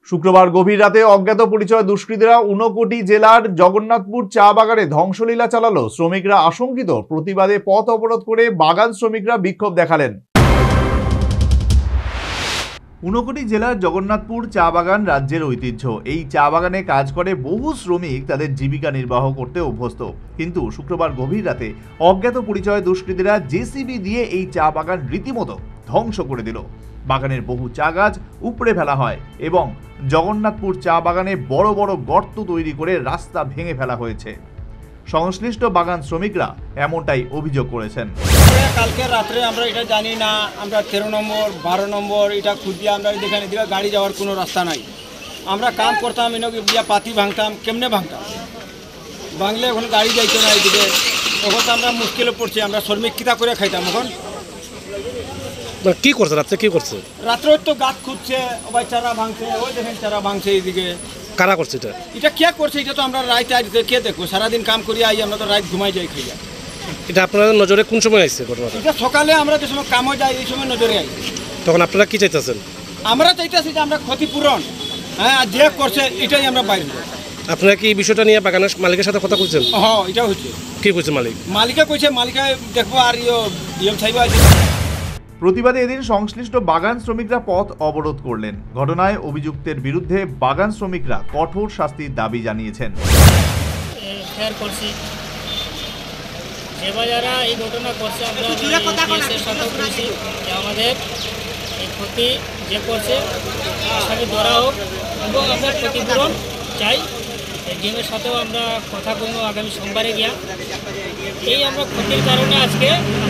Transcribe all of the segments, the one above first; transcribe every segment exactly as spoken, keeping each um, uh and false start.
শুক্রবার গভীর রাতে অজ্ঞাত পরিচয় দুষ্কৃতীরা ঊনকোটি জেলার জগন্নাথপুর চা বাগানে ধ্বংসলীলা চালালো। শ্রমিকরা আশঙ্কিত, প্রতিবাদে পথ অবরোধ করে বাগান শ্রমিকরা বিক্ষোভ দেখালেন। ঊনকোটি জেলার জগন্নাথপুর চা বাগান রাজ্যের ঐতিহ্য। এই চা বাগানে কাজ করে বহু শ্রমিক তাদের জীবিকা নির্বাহ করতে অভ্যস্ত, কিন্তু শুক্রবার গভীর রাতে অজ্ঞাত পরিচয় দুষ্কৃতীরা জেসিবি দিয়ে এই চা বাগান রীতিমতো ধ্বংস করে দিল। বাগানের বহু চা গাছ উপড়ে ফেলা হয় এবং জগন্নাথপুর চা বাগানে বড় বড় গর্ত তৈরি করে রাস্তা ভেঙে ফেলা হয়েছে। সংশ্লিষ্ট বাগান শ্রমিকরা এমনটাই অভিযোগ করেছেন। কালকে রাত্রে আমরা এটা জানি না, আমরা তেরো নম্বর বারো নম্বর এটা খুঁজিয়ে আমরা যেখানে দিকে গাড়ি যাওয়ার কোনো রাস্তা নাই। আমরা কাম করতাম, এনে গিয়া পাতি ভাঙতাম, কেমনে ভাঙতাম, ভাঙলে এখন গাড়ি যাইতো না এইদিকে। তখন তো আমরা মুশকিলে পড়ছি, আমরা শ্রমিক কিতা করে খাইতাম। এখন কি করছে রাত্রে? কি করছে রাত্রে? তো গাছ খুঁজছে, ওই চারা ভাঙছে, ওই দেখেন চারা ভাঙছে এইদিকে। কারা করছে এটা? এটা কে করছে এটা তো আমরা রাত আজ কে দেখবো? সারাদিন কাম করি আই, আমরা তো রাত ঘুমাই যাই খাইয়া। এটা আপনাদের নজরে কোন সময় আসছে ঘটনাটা? এটা সকালে আমরা যে সময় কামে যাই এই সময় নজরে আই। তখন আপনারা কি চাইতেছেন? আমরা চাইতেছি যে আমরা ক্ষতিপূরণ, হ্যাঁ, আর যে করছে এটাই আমরা বাইরে। আপনারা কি এই বিষয়টা নিয়ে বাগানের মালিকের সাথে কথা বলছেন? হ্যাঁ, এটা হচ্ছে। কি কইছে মালিক? মালিকে কইছে মালিকে দেখবো আর ইয়ে ইয়ে চাইবো। প্রতিবাদে এদিন সংশ্লিষ্ট বাগান শ্রমিকরা পথ অবরোধ করলেন। ঘটনায় অভিযুক্তের বিরুদ্ধে বাগান শ্রমিকরা কঠোর শাস্তির দাবি জানিয়েছেন। যারা এই ঘটনা করছে আমরা আমাদের এই ক্ষতি যে করছে তাকে ধরা হোক এবং আমরা ক্ষতিপূরণ চাই। ডিএমের সাথেও আমরা কথা বলবো আগামী সোমবারে গিয়া। এই আমরা ক্ষতির কারণে আজকে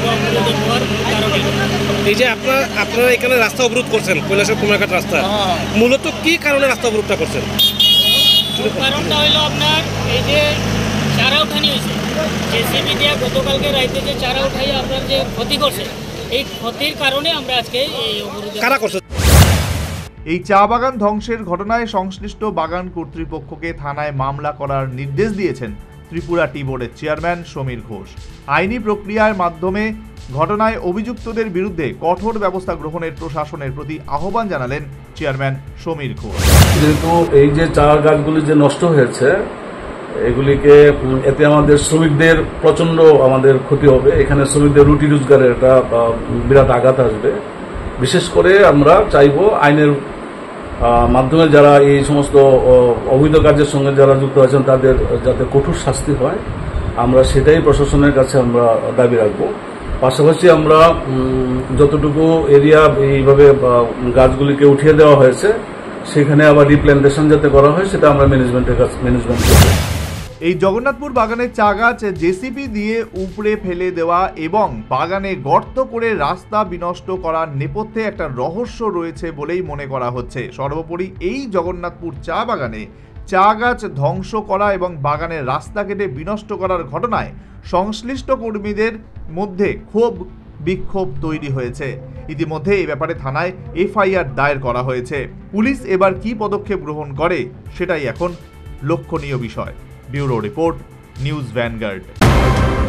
এই যে আপনারা আপনারা এখানে রাস্তা অবরোধ করছেন, কৈলাসের কুমারঘাট রাস্তা, মূলত কি কারণে রাস্তা অবরোধটা করছেন? কারণটা হইলো আপনার এই যে চারা উঠানি হয়েছে, জেসিবি দিয়ে গতকালকে রাইতে যে চারা উঠাই আপনার যে ক্ষতি করছে, এই ক্ষতির কারণে আমরা আজকে এই অবরোধ। কারা করছে? এই চা বাগান ধ্বংসের ঘটনায় সংশ্লিষ্ট বাগান কর্তৃপক্ষকে থানায় মামলা করার নির্দেশ দিয়েছেন ত্রিপুরা টি বোর্ডের চেয়ারম্যান সমীর ঘোষ। আইনি প্রক্রিয়ার মাধ্যমে ঘটনায় অভিযুক্তদের বিরুদ্ধে কঠোর ব্যবস্থা গ্রহণের প্রশাসনের প্রতি আহ্বান জানালেন চেয়ারম্যান সমীর ঘোষ। যেহেতু এই যে চা গাছগুলি যে নষ্ট হয়েছে, এগুলিকে এতে আমাদের শ্রমিকদের প্রচন্ড আমাদের ক্ষতি হবে। এখানে শ্রমিকদের রুটি রোজগারের একটা বিরাট আঘাত আসবে। বিশেষ করে আমরা চাইব আইনের মাধ্যমে যারা এই সমস্ত অবৈধ কাজের সঙ্গে যারা যুক্ত আছেন তাদের যাতে কঠোর শাস্তি হয়, আমরা সেটাই প্রশাসনের কাছে আমরা দাবি রাখবো। পাশাপাশি আমরা যতটুকু এরিয়া এইভাবে গাছগুলিকে উঠিয়ে দেওয়া হয়েছে সেখানে আবার রিপ্ল্যান্টেশন যাতে করা হয় সেটা আমরা ম্যানেজমেন্টের কাছে ম্যানেজমেন্ট করব। এই জগন্নাথপুর বাগানের চা গাছ জেসিবি দিয়ে উপড়ে ফেলে দেওয়া এবং বাগানে গর্ত করে রাস্তা বিনষ্ট করার নেপথ্যে একটা রহস্য রয়েছে বলেই মনে করা হচ্ছে। সর্বোপরি এই জগন্নাথপুর চা বাগানে চা গাছ ধ্বংস করা এবং বাগানের রাস্তা কেটে বিনষ্ট করার ঘটনায় সংশ্লিষ্ট কর্মীদের মধ্যে ক্ষোভ বিক্ষোভ তৈরি হয়েছে। ইতিমধ্যে এই ব্যাপারে থানায় এফআইআর দায়ের করা হয়েছে। পুলিশ এবার কি পদক্ষেপ গ্রহণ করে সেটাই এখন লক্ষণীয় বিষয়। Bureau report, news vanguard.